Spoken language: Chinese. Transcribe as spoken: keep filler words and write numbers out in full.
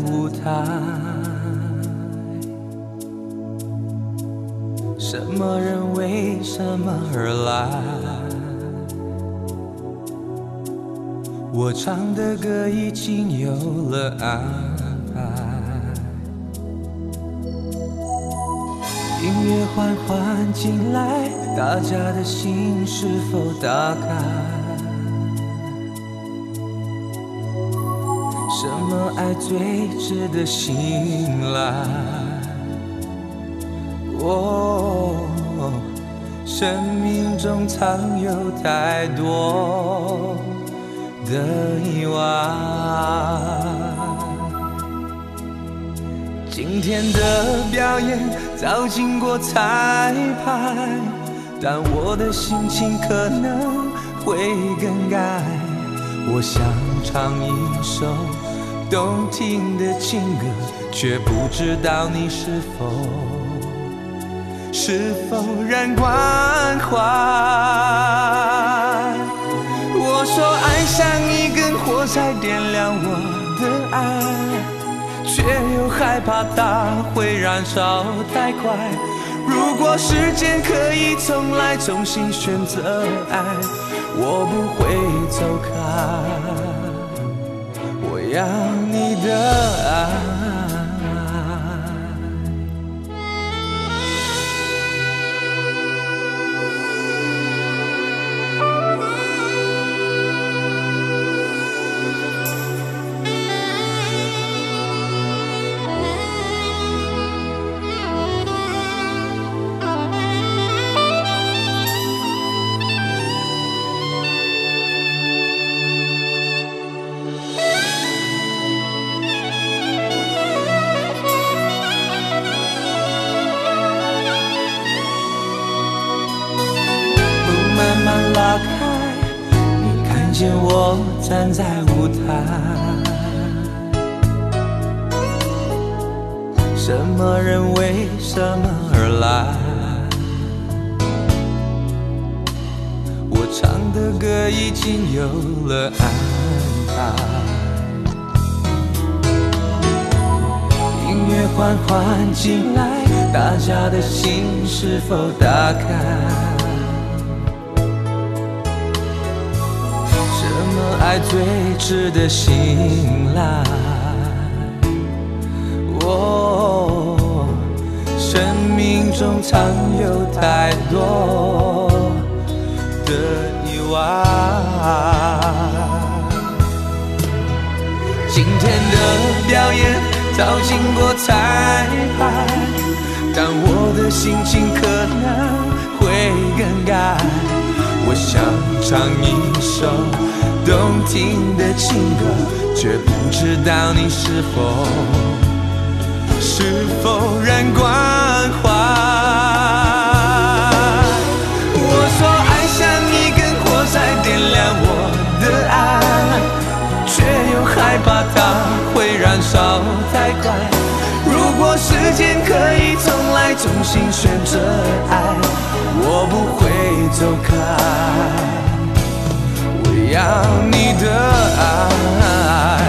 舞台。什么人为什么而来？我唱的歌已经有了安排。音乐缓缓进来，大家的心是否打开？什么爱最值得信赖？哦，生命中藏有太多的意外。今天的表演早经过彩排，但我的心情可能会更改。我想唱一首动听的情歌，却不知道你是否是否仍关怀。我说爱像一根火柴，点亮我的爱，却又害怕它会燃烧太快。如果时间可以重来，重新选择爱，我不会走开，我要你的爱。拉开，你看见我站在舞台。什么人为什么而来？我唱的歌已经有了安排。音乐缓缓进来，大家的心是否打开？爱最值得信赖。哦，生命中藏有太多的意外。今天的表演早经过彩排，但我的心情可能会更改。我想唱一首动听的情歌，却不知道你是否是否仍关怀。我说爱像一根火柴，点亮我的爱，却又害怕它会燃烧太快。如果时间可以重来，重新选择爱，我不会走开，要你的爱。